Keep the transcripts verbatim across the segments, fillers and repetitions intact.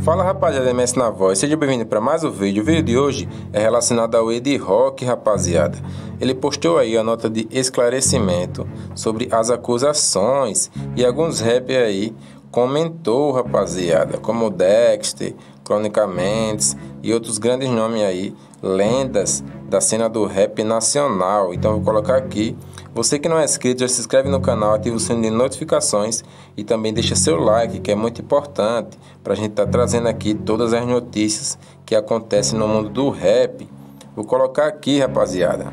Fala rapaziada, M S na voz, seja bem-vindo para mais um vídeo. O vídeo de hoje é relacionado ao Ed Rock, rapaziada. Ele postou aí a nota de esclarecimento sobre as acusações e alguns rap aí comentou, rapaziada, como Dexter, Crônica Mendes e outros grandes nomes aí, lendas da cena do rap nacional. Então vou colocar aqui. Você que não é inscrito, já se inscreve no canal, ativa o sininho de notificações e também deixa seu like, que é muito importante para a gente estar tá trazendo aqui todas as notícias que acontecem no mundo do rap. Vou colocar aqui, rapaziada.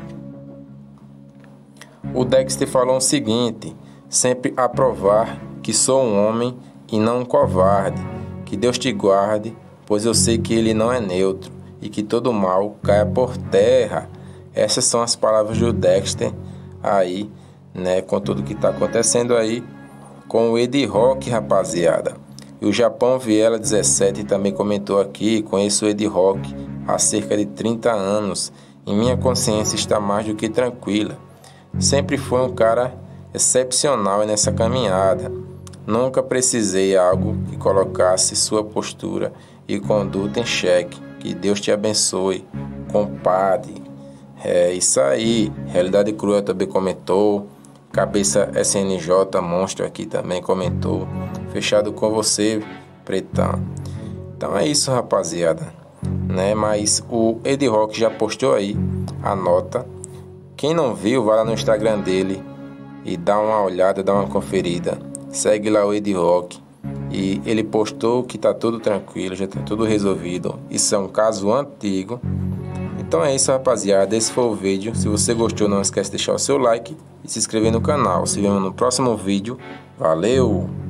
O Dexter falou o seguinte: sempre a provar que sou um homem e não um covarde. Que Deus te guarde, pois eu sei que ele não é neutro e que todo mal caia por terra. Essas são as palavras do Dexter aí, né, com tudo que tá acontecendo aí com o Ed Rock, rapaziada. E o Japão Viela dezessete também comentou aqui: conheço o Ed Rock há cerca de trinta anos e minha consciência está mais do que tranquila. Sempre foi um cara excepcional nessa caminhada. Nunca precisei algo que colocasse sua postura e conduta em xeque. Que Deus te abençoe, compadre. É isso aí. Realidade Cruel também comentou. Cabeça S N J Monstro aqui também comentou. Fechado com você, Pretão. Então é isso, rapaziada, né? Mas o Ed Rock já postou aí a nota. Quem não viu, vai lá no Instagram dele e dá uma olhada, dá uma conferida. Segue lá o Ed Rock. E ele postou que tá tudo tranquilo, já tá tudo resolvido. Isso é um caso antigo. Então é isso, rapaziada, esse foi o vídeo. Se você gostou, não esquece de deixar o seu like e se inscrever no canal. Se vemos no próximo vídeo. Valeu!